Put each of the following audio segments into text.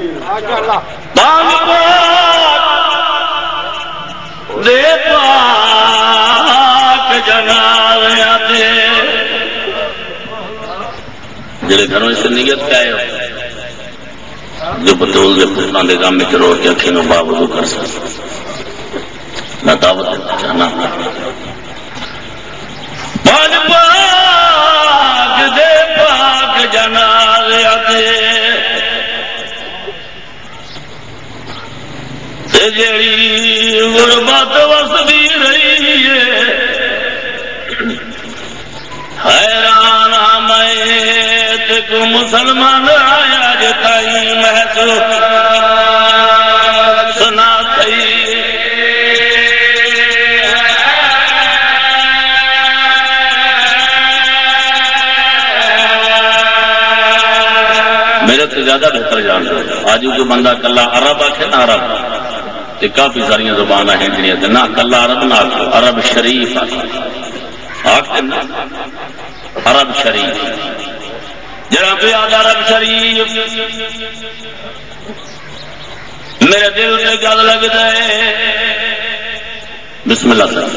دے پاک جنازیاں تے جڑے گھروں سے نیت کہے ہو جو بطول دے پتنا دے گام میں رو کے اکھینوں باوضو کر سکتا میں دعوت دینا چاہنا پاک پاک دے پاک جنازیاں تے جیڑی غربت وسدی رہی ہے حیران میں تے کو مسلمان آیا جتائی محسوس نہ تھی میرے سے زیادہ بہتر جانتے آج جو بندہ کلا عرب آکھے نا عرب تے کافی ساری زبان ہیں جنہیں نہ کلا عرب نہ آکھو عرب شریف آکھتے نا عرب شریف جڑا پہ یاد عرب شریف میرے دل سے گل لگ جائے بسم اللہ سے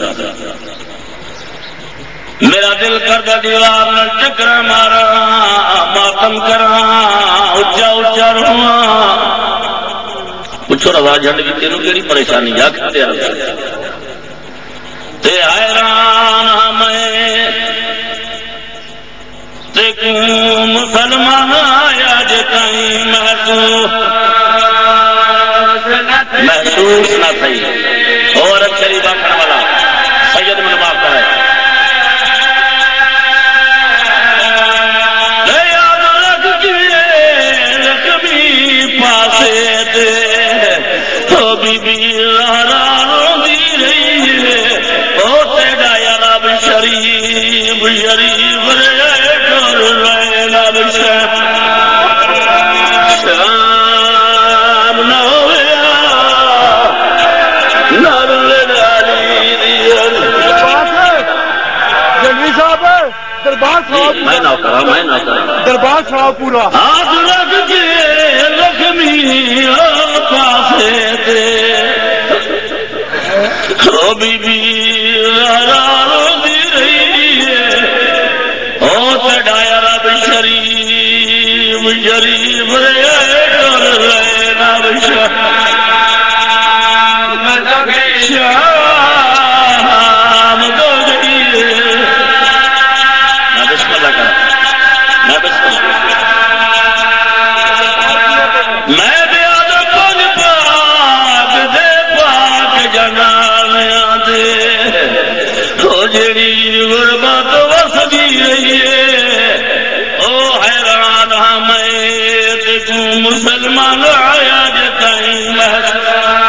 میرا دل کردہ دیوار نہ ٹکرا مارا ماتم کرا اچا اچا رہا پوچھو رضا جھنڈوی تینوں کیڑی پریشانی یا کھتے تے حیران میں تے کو مسلمان آیا جتائیں محسوس نہ تھی اور شریف آخر والا سید من باپ کرے یاد رکھ کے رقمی پاسے دے تو بی بی رہا دی رہی ہے او تیڑا یا رب شریف شریف رہے ڈر رہے رب شام نہ ہویا نر لڑالی دیر جنوی صاحب دربار صاحب میں نہ کرا دربار صاحب پورا ہاتھ رکھ کے لکھمی پاسے دے او بی بی رہا دی رہی ہے او تڑایا رب شریف شریف رہے ڈر رہے رب شام دو گئی میں بسم اللہ کرا میں بسم اللہ میں بیاد پاک پاک دے پاک جنازیاں دے او جڑی غربت وسدی رہی ہے او حیران میں تے کو مسلمان آیا جتائیں محسوس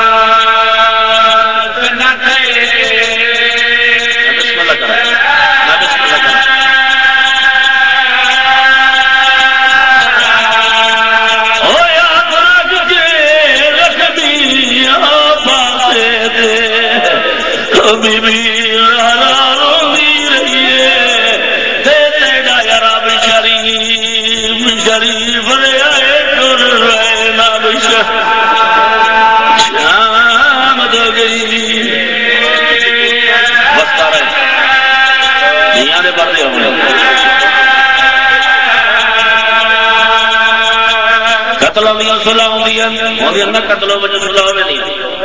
نہ تھی بسم اللہ کرا میں بسم اللہ کرا او یاد رکھ کے رکھمی پاسے دے او بی بی رہا دی رہی ہے تے تیڑا یا رب شریف شریف رہے ڈر رہے رب شام دو گئی بستا رہے دیاں دے پردے ہونے قتل ہوندیاں صلح ہوندیاں نہ قتل ہو وجہ صلح ہوئے نہیں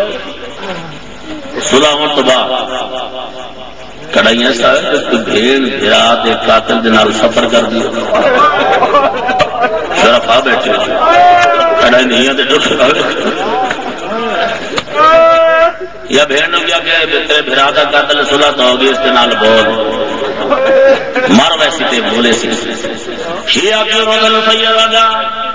صلح ہون تو بعد کڑائیاں سارے جس کو بھیڑ بھرات ایک قاتل دنال سفر کر دیا شرف آ بیٹھے کڑائی نہیں ہے جو یا بھیڑ نے کیا کہ تیرے بھراتا قاتل صلح تو ہوگی اس دنال بول مار ویسی تے بولے سی شیعہ کی رضل سیدہ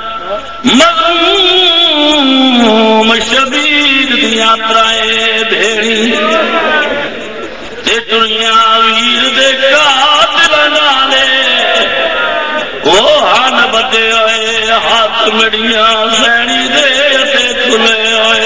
مظلوم شبیر دیا ترائے بھیڑی تے دنیا ویر دے قاتل نالے وہ ہن بدے ہوئے ہاتھ مڑیاں سینی دے تے کھلے ہوئے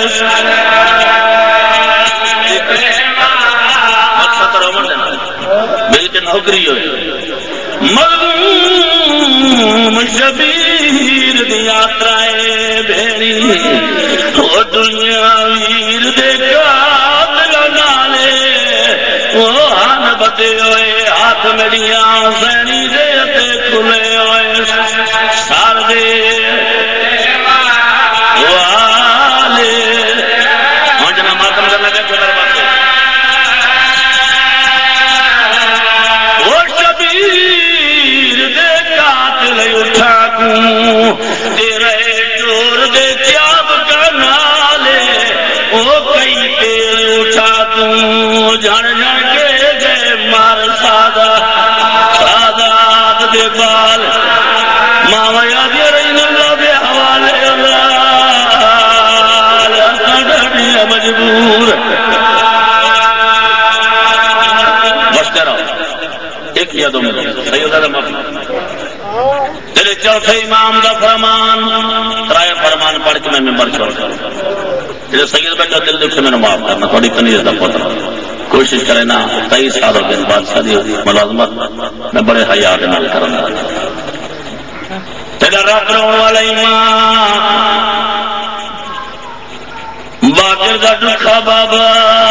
میری تے نوکری ہوئے مظلوم شبیر دیا ترائے بھیڑی وہ دنیا ویر دے قاتل نالے وہ ہن بدے ہوئے ہاتھ میڑیاں سینی دے تے کھلے ہوئے سار دے والے ہوں جنا ماتم کرنا کہ چھوٹا بات وہ شبیر دے قاتل اٹھا کوں تیرے ٹور دے چاب کا نالے وہ کئی تیر اٹھا کوں جھڑ جھڑ کے گئے مار سادات دے بال ماما یاد رہی اللہ دے حوالے اللہ مجبور بس کرو ایک یا دو منٹ سیدہ معافی تیرے چوتھے امام دا فرمان ترائے فرمان پڑھ کے میں ممبر چھوڑ کروں تیرے سید بیٹا دل دکھ سے میں نے معاف کرنا تھوڑی کنیز دا پوترا کوشش کرے نا 23 سال ہو گئے بادشاہ دی ملازمت میں بڑے حیا کے نال کرنا تیرا رب رون والا ایمان باقر دا دکھا بابا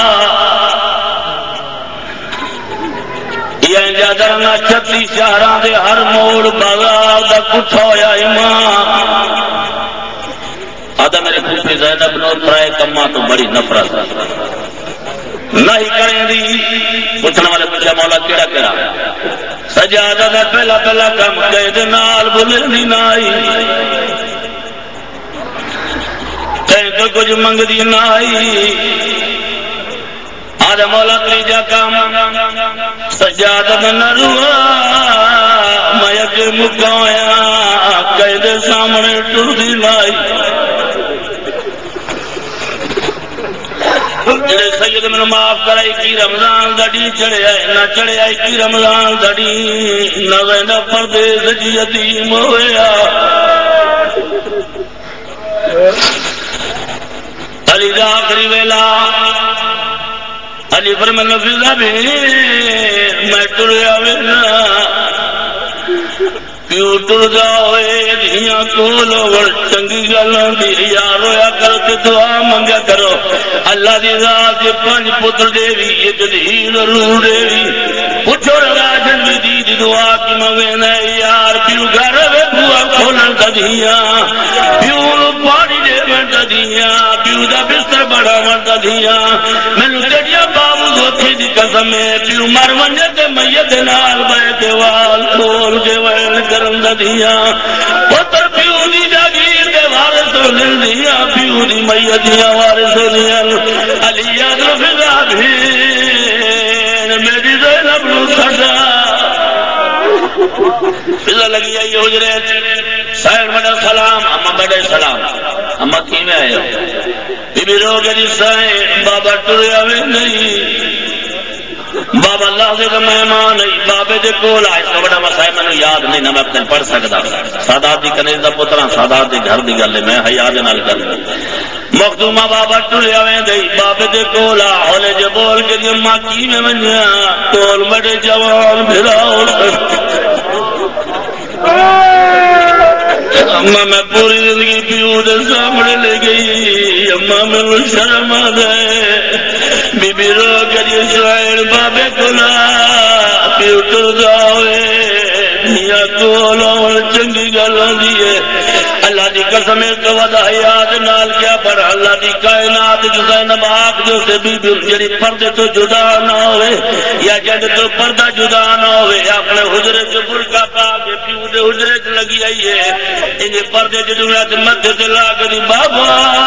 یہ جادرنا 36 شہراں دے ہر موڑ بازار دا کٹھا ہویا ایمان آدھا میرے پوپی زینب نو ترائے کماں تو بڑی نفرت نہیں کریں دی پوچھنے والے پوچھا مولا کیڑا کیڑا سجادہ دا پہلا پہلا کم قید نال بلندی نائی کہیں تو کچھ منگ دی نائی آدھا مولا تریجا کام سجادہ دا نروا میک مکایا قید سامنے ٹر دی نائی جڑے سید میں معاف کرائی کی رمضان دڑی چڑھے آئے نہ چڑھے آئی کی رمضان دڑی نہ وینا پردیس جی یتیم ہویا علی دا آخری ویلا علی فرمائے نفیزہ بھی میں ٹریا وینا کیوں ٹر جاؤے دھیاں کولو ور چنگی گلاں دی یار ہویا کر کے دعا منگا کرو اللہ دی ذات کے 5 پتر دیوی ایک دھی ضرور دیوی پوچھو رضا جھنوی دی دعا کی منگے یار پیو گھر وے بوا کھولن ددیاں پیو پانی دے من ددیاں پیو دا بستر بڑا من ددیاں مینوں تیریا بابو دوتھی دی قسم ہے پیو مر ونجے تے میت نال بیت وال کھول کے ویل کرن ددیاں پتر پیو دی جاگیر دے وارث ہون دیاں پیو دی میت دیاں وارث ہون علی یاد فضا بھین میری زینب نو سدا فضا لگی آئی حجرے سائر بڑا سلام اما بڑے سلام اما کی میں آئے بی بی رو گری سائر بابا ٹریا میں نہیں بابا اللہ سے مہمان نہیں بابے دے کول آئے سو بڑا مسائل میں نے یاد نہیں نہ میں اپنے پڑھ سکتا سادات دی کنیز دا پترا سادات دی گھر دی گلے میں حیاد نال کر مخدومہ بابا ٹریا میں گئی بابے دے کول آئے جو بول کے دی اماں کی میں منیا کول بڑے جوان بھراؤ اماں میں پوری زندگی پیو دے سامنے لے گئی اماں میں وہ شرم آ گئے بی بی رو کری اسرائیل بابے کلا پیو ٹر جاوے دیا کولا چنگی گلوں دیئے اللہ دی قسم ایک وعدہ حیات نال کیا پر اللہ دی کائنات جسے نماک جو سے بی بی جڑی پردے تو جدا نہ ہوئے یا جڑ تو پردہ جدا نہ ہوئے اپنے حجرے سے برکا پا کے پیو دے حجرے سے لگی آئی ہے انہیں پردے جدویات مدد دلا کری بابا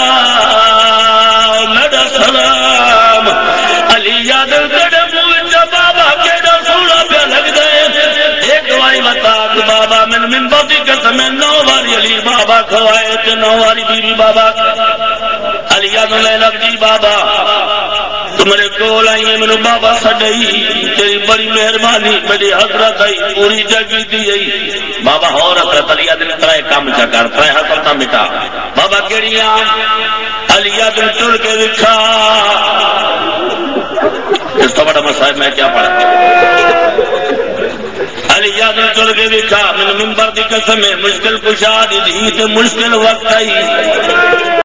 میرا سلام علی یادل کڑے موچا بابا کیڑا سونا پہ لگ دے ایک وائی بتا کہ بابا من باتی قسم 9 باری علی بابا کھوائے تے 9 باری بی بی بابا علی یادل لے لگ دی بابا تمہارے کول آئی ہے منو بابا سڈائی تیری بڑی مہربانی میری حضرت آئی پوری جگی دی آئی بابا ہو حضرت علی یادل ترائے کام چکر ترائے حضرت مٹا بابا کیڑی آم علی یادل ٹر کے دکھا اس تو بڑا مسائل میں کیا پڑھا علی سیاد چل کے دکھا من ممبر دی قسم ہے مشکل کشا دی تے مشکل وقت آئی